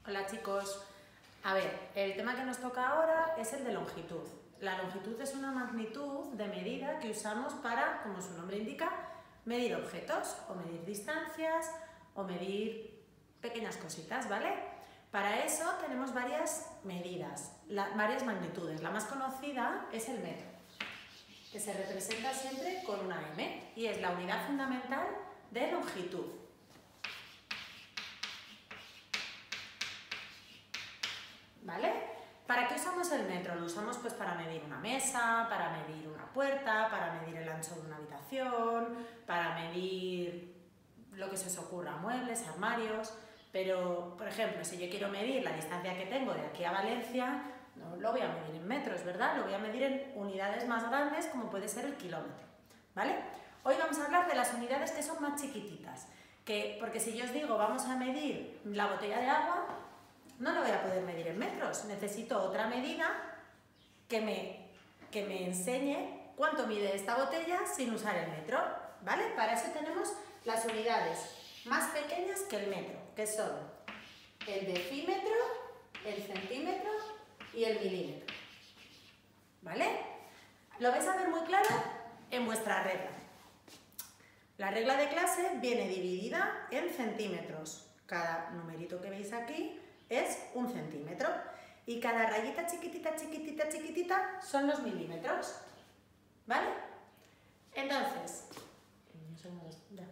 Hola chicos, a ver, el tema que nos toca ahora es el de longitud. La longitud es una magnitud de medida que usamos para, como su nombre indica, medir objetos o medir distancias o medir pequeñas cositas, ¿vale? Para eso tenemos varias medidas, varias magnitudes. La más conocida es el metro, que se representa siempre con una M y es la unidad fundamental de longitud. ¿Vale? ¿Para qué usamos el metro? Lo usamos pues para medir una mesa, para medir una puerta, para medir el ancho de una habitación, para medir lo que se os ocurra, muebles, armarios, pero por ejemplo, si yo quiero medir la distancia que tengo de aquí a Valencia, no lo voy a medir en metros, ¿verdad? Lo voy a medir en unidades más grandes como puede ser el kilómetro, ¿vale? Hoy vamos a hablar de las unidades que son más chiquititas, porque si yo os digo vamos a medir la botella de agua, no lo voy a poder medir en metros, necesito otra medida que me enseñe cuánto mide esta botella sin usar el metro, ¿vale? Para eso tenemos las unidades más pequeñas que el metro, que son el decímetro, el centímetro y el milímetro, ¿vale? Lo vais a ver muy claro en vuestra regla. La regla de clase viene dividida en centímetros. Cada numerito que veis aquí es 1 centímetro y cada rayita chiquitita, chiquitita, chiquitita son los milímetros, ¿vale? Entonces,